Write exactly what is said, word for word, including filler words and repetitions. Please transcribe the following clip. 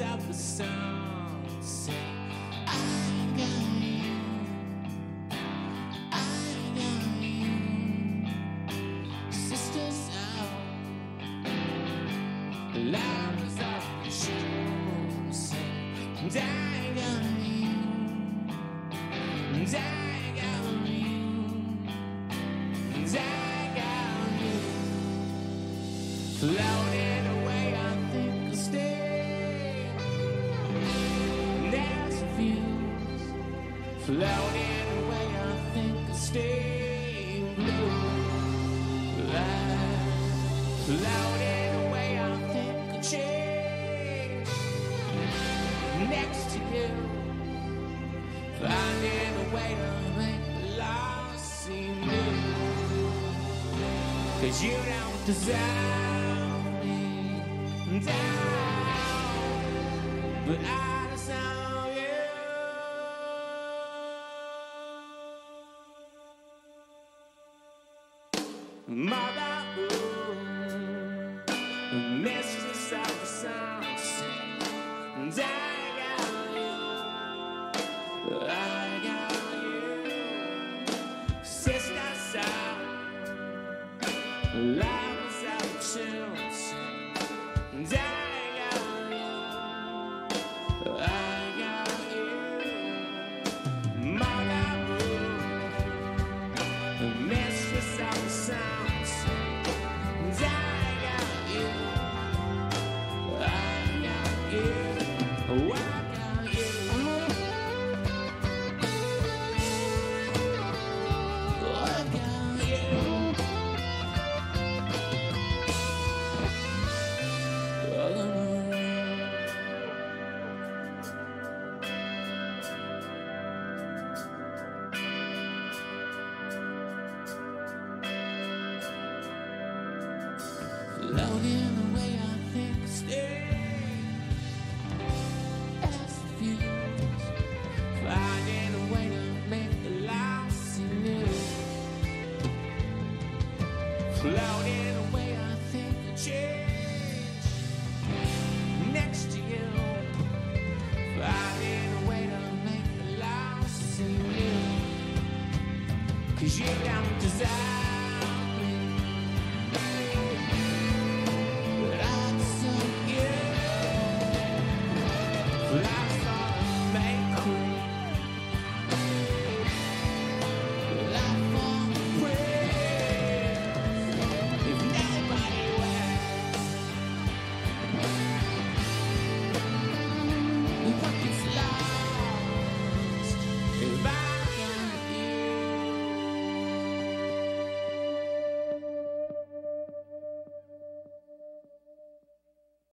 of the sunset. I got you, I got you. Sisters out, lovers of the shoes. And I got you, and I got you, and I got you. Floating away, I think I'll stay. There's a fuse. Floating away, I think I'll stay blue. Floating away, I think I'll change. Next to you, finding a way to make the lost seem new. 'Cause you don't deserve me down, but I deserve you. Mother moon, the mistress of the sunset, and I got you, I got you. Sister sun, lovers of the children, and I got you, I got you. Mother moon, the mistress of the sunset, and I got you, I got you, oh, I got you, oh, I got you. Floating